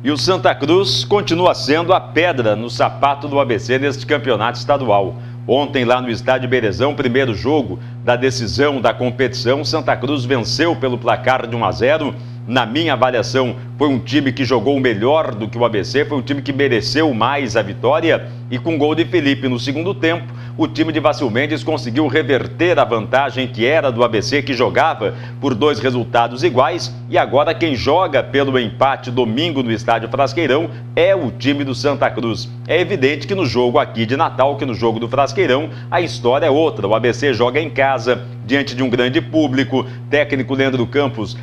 E o Santa Cruz continua sendo a pedra no sapato do ABC neste campeonato estadual. Ontem, lá no estádio Berezão, primeiro jogo da decisão da competição, Santa Cruz venceu pelo placar de 1-0. Na minha avaliação, foi um time que jogou melhor do que o ABC, foi um time que mereceu mais a vitória. E com gol de Felipe no segundo tempo, o time de Vácio Mendes conseguiu reverter a vantagem que era do ABC, que jogava por 2 resultados iguais. E agora quem joga pelo empate domingo no estádio Frasqueirão é o time do Santa Cruz. É evidente que no jogo aqui de Natal, que no jogo do Frasqueirão, a história é outra. O ABC joga em casa, diante de um grande público. Técnico Leandro Campos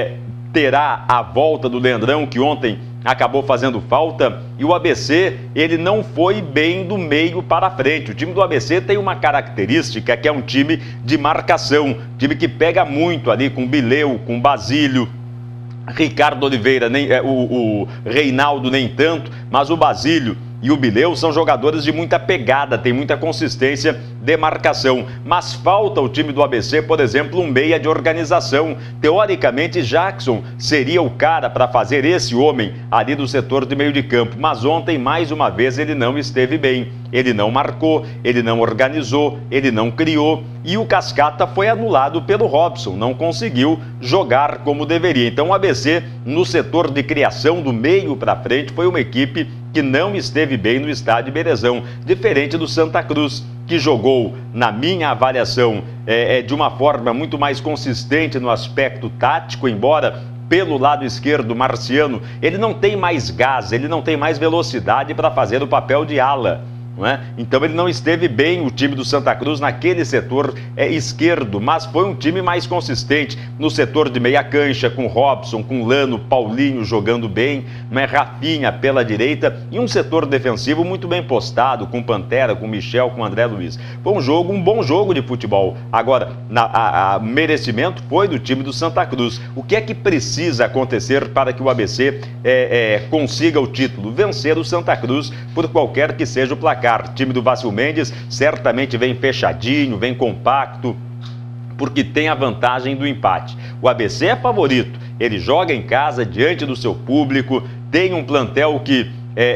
terá a volta do Leandrão, que ontem acabou fazendo falta, e o ABC, ele não foi bem do meio para frente. O time do ABC tem uma característica que é um time de marcação, time que pega muito ali com Bileu, com Basílio, Ricardo Oliveira, o Reinaldo nem tanto, mas o Basílio e o Bileu são jogadores de muita pegada, tem muita consistência de marcação. Mas falta o time do ABC, por exemplo, um meia de organização. Teoricamente, Jackson seria o cara para fazer esse homem ali do setor de meio de campo. Mas ontem, mais uma vez, ele não esteve bem. Ele não marcou, ele não organizou, ele não criou. E o Cascata foi anulado pelo Robson, não conseguiu jogar como deveria. Então o ABC, no setor de criação do meio para frente, foi uma equipe que não esteve bem no estádio Berezão, diferente do Santa Cruz, que jogou, na minha avaliação, de uma forma muito mais consistente no aspecto tático, embora pelo lado esquerdo, Marciano, ele não tem mais gás, ele não tem mais velocidade para fazer o papel de ala. Não é? Então ele não esteve bem, o time do Santa Cruz, naquele setor esquerdo, mas foi um time mais consistente no setor de meia cancha, com Robson, com Lano, Paulinho jogando bem, Rafinha pela direita, e um setor defensivo muito bem postado, com Pantera, com Michel, com André Luiz. Foi um bom jogo de futebol. Agora, o merecimento foi do time do Santa Cruz. O que é que precisa acontecer para que o ABC consiga o título? Vencer o Santa Cruz por qualquer que seja o placar. O time do Vácio Mendes certamente vem fechadinho, vem compacto, porque tem a vantagem do empate. O ABC é favorito, ele joga em casa, diante do seu público, tem um plantel que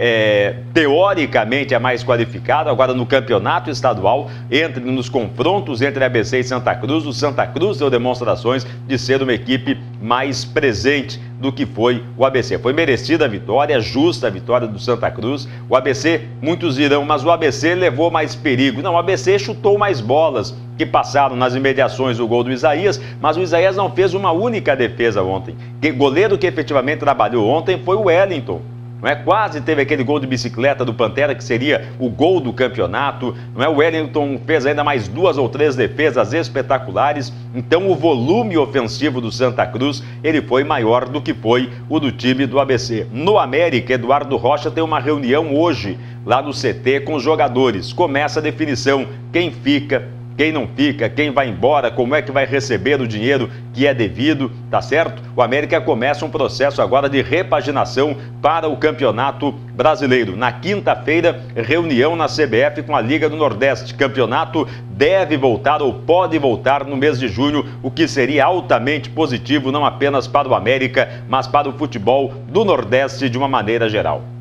teoricamente é mais qualificado. Agora no campeonato estadual, nos confrontos entre ABC e Santa Cruz, o Santa Cruz deu demonstrações de ser uma equipe mais presente do que foi o ABC. Foi merecida a vitória, justa a vitória do Santa Cruz. O ABC, muitos dirão, mas o ABC levou mais perigo. Não, o ABC chutou mais bolas que passaram nas imediações do gol do Isaías, mas o Isaías não fez uma única defesa ontem. O goleiro que efetivamente trabalhou ontem foi o Wellington. Quase teve aquele gol de bicicleta do Pantera, que seria o gol do campeonato. O Wellington fez ainda mais 2 ou 3 defesas espetaculares. Então o volume ofensivo do Santa Cruz, ele foi maior do que foi o do time do ABC. No América, Eduardo Rocha tem uma reunião hoje lá no CT com os jogadores. Começa a definição, quem fica, quem não fica, quem vai embora, como é que vai receber o dinheiro que é devido, tá certo? O América começa um processo agora de repaginação para o Campeonato Brasileiro. Na quinta-feira, reunião na CBF com a Liga do Nordeste. Campeonato deve voltar ou pode voltar no mês de junho, o que seria altamente positivo, não apenas para o América, mas para o futebol do Nordeste de uma maneira geral.